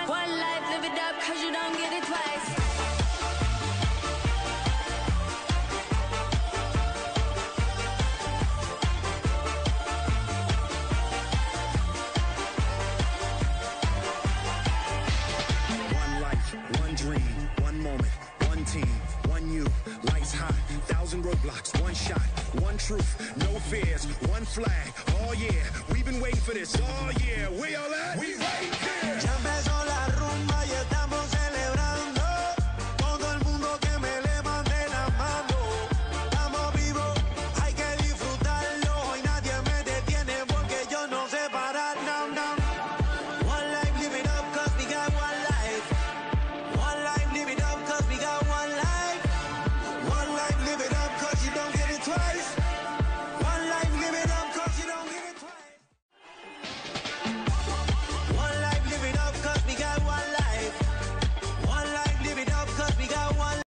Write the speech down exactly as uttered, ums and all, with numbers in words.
One life, live it up, cause you don't get it twice. One life, one dream, one moment, one team, one you, lights high, thousand roadblocks, one shot, one truth, no fears, one flag, oh yeah, we've been waiting for this, oh yeah, where y'all at? We right here!